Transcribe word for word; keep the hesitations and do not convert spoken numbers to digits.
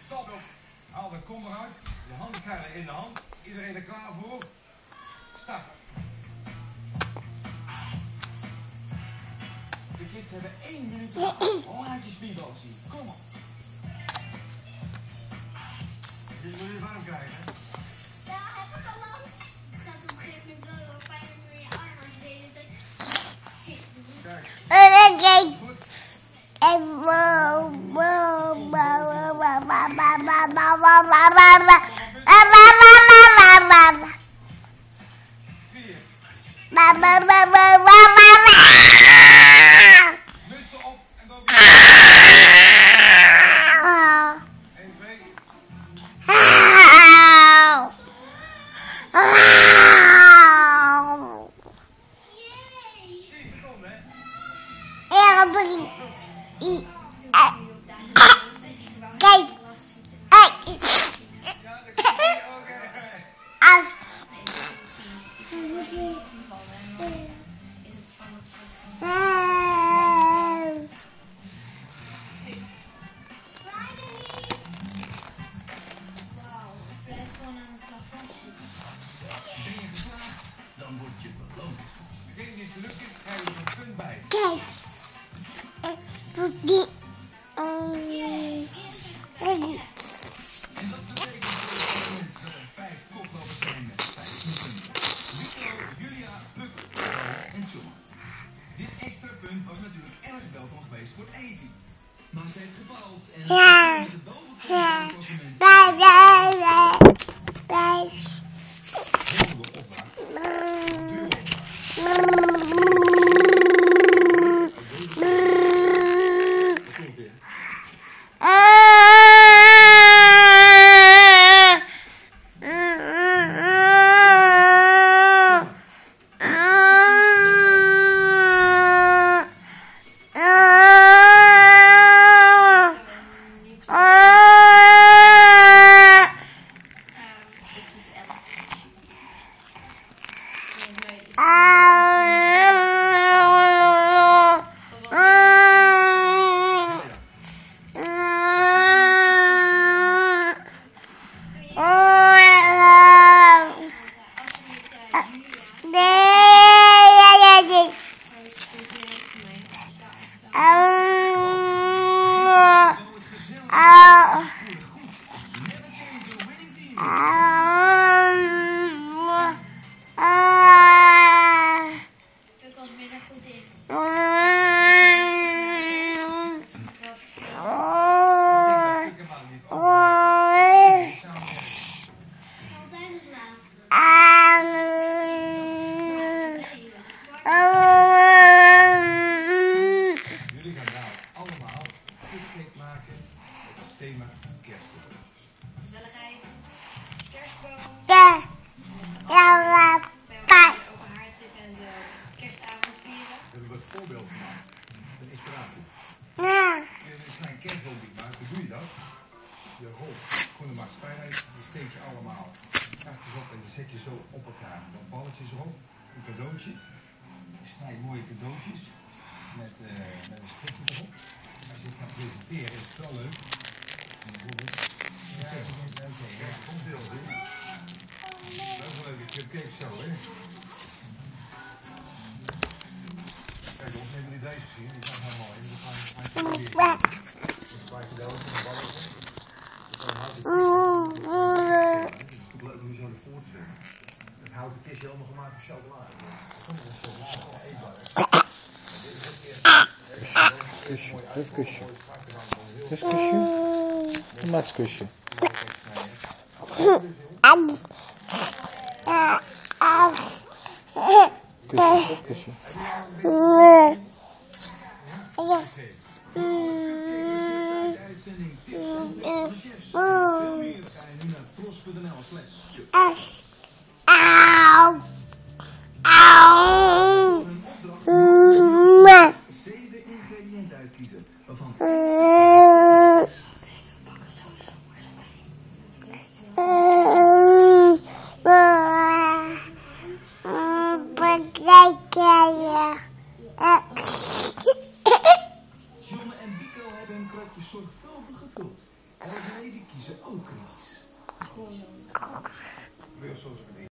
Stop. Haal de kom eruit. De handschellen in de hand. Iedereen er klaar voor? Start. De kids hebben één minuut te wachten. Laat je speedball zien. Kom op. Dit moet je warm krijgen. Ja, heb ik al lang. Het gaat op een gegeven moment wel heel pijn in je arm als je de hele tijd zit te doen. Kijk. Goed. Mutsen op en dan weer. één, twee. tien seconden, hè? Kijk. Ja, dat kan niet. Oké. Ben je geslaagd, dan word je beloond. Degene die het gelukt is, krijg je een punt bij. Kijk. En dat betekent dat er vijf koplopers zijn met vijftien punten. Nico, Julia, Puk, Paul en John. Dit extra punt was natuurlijk erg welkom geweest voor Evie. Maar ze heeft gefaald en Ja. met de bovenkomt van het klassement. Bye, bye, bye. Bye. Volgende opdracht. Duo opdracht. Wat komt weer? Thema kerstcadeautjes. Gezelligheid, kerstboom. Ja. Ja, Bij elkaar open haard zitten en zo kerstavond vieren. We hebben wat voorbeelden gemaakt. Een inspiratie. ja. Als je een klein kerstboompje maakt, hoe doe je dat? Je rolt groene maatschappij, die steek je allemaal kaartjes op en die zet je zo op elkaar. Dan balletjes erop, een cadeautje. Je snijdt mooie cadeautjes met, uh, met een strikje erop. Als je het gaat presenteren is het wel leuk. Bijvoorbeeld. Ja, oké, okay, ja, komt heel goed. Dat is een leuke cupcake zo, hè? Kijk, ons hebben die deze gezien, die zijn helemaal in. Die gaan we proberen. Een paar cadeautjes en balletjes. Dat kan hartstikke Het is leuk om je zo ervoor te zetten. Het houten kistje helemaal gemaakt van chocolade. Sommige chocolade wel eetbaar. Dit is ook keer. Kusje, even kusje. Dus kusje. Een matskusje. Kusje, even kusje. De uitzending tips en tricks van de chefs. Veel meer ga je nu naar tros punt n l slash Auw. Auw. zeven ingrediënten uitkiezen. Waarvan John en Bico hebben hun krukjes zorgvuldig gevuld. En als we even kiezen, ook iets. Gewoon zo. Wil je zoals een